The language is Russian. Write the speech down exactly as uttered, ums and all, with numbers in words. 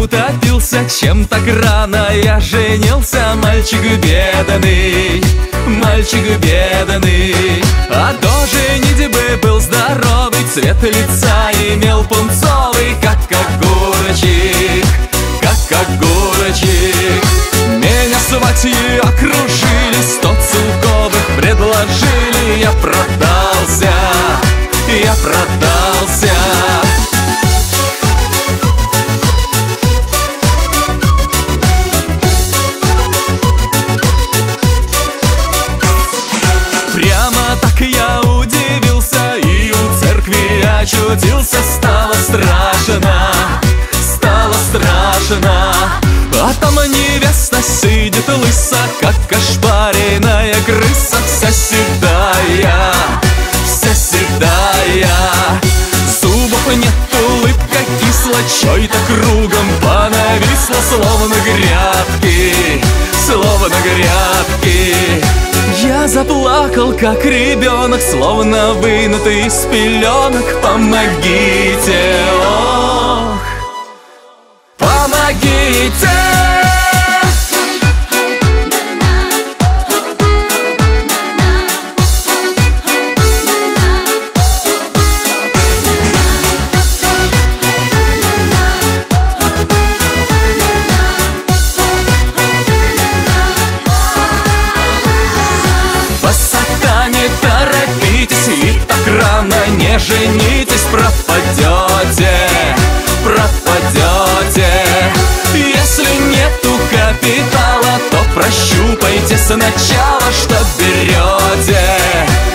утопился, чем так рано я женился. Мальчик бедный, мальчик бедный. А до женитьбы был здоровый, цвет лица имел пунцовый, как огурчик, как огурчик. Меня сватьи окружили, сто целковых предложили. Я продался, я продался. Прямо так я удивился, и у церкви очутился. Стало страшно, стало страшно. А там невеста сидит лыса, как ошпаренная крыса. Вся седая, вся седая. Зубов нет, улыбка кисла, чой-то кругом понависла. Словно грядки, словно грядки. Я заплакал, как ребенок, словно вынутый из пеленок. Помогите, ох, помогите! Рано не женитесь, пропадете, пропадете. Если нету капитала, то прощупайте сначала, что берете.